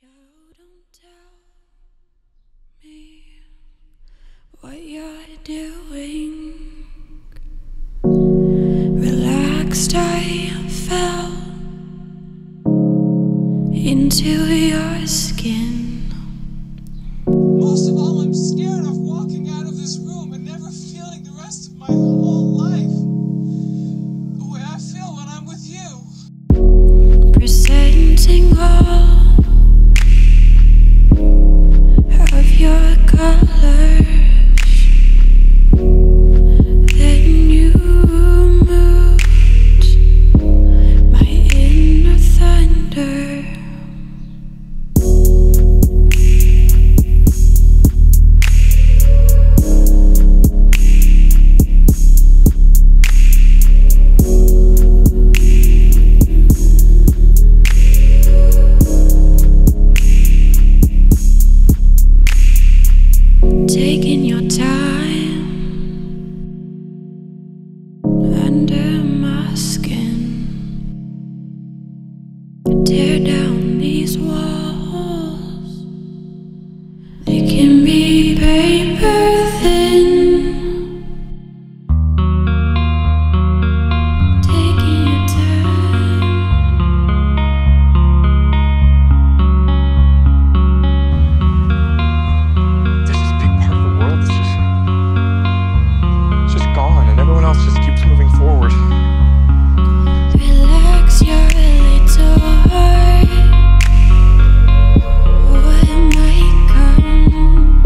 Joe, don't tell me what you're doing. Relaxed, I fell into your skin. Most of all, I'm scared of walking out of this room and never feeling the rest of my whole life the way I feel when I'm with you. Presenting all of your colors, then you moved my inner thunder. Taking your time under my skin. Tear down these walls. They can be paper thin. Taking your time. There's this big part of the world that's just gone, and everyone else just keeps moving forward. Relax your little heart. What might come?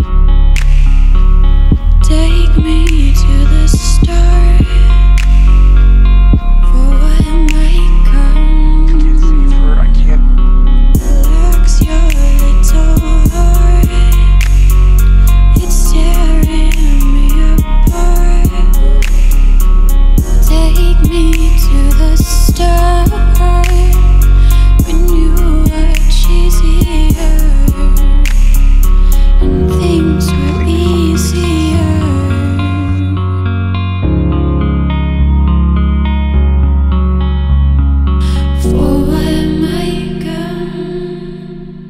Take me to the start. For what might come? I can't save her. I can't. Relax your little heart. It's tearing me apart. Take me to the start when you were cheesier and things were easier. For what might come.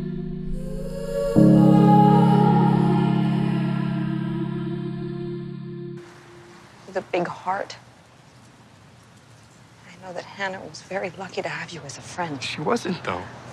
With a big heart. I know that Hannah was very lucky to have you as a friend. She wasn't, though.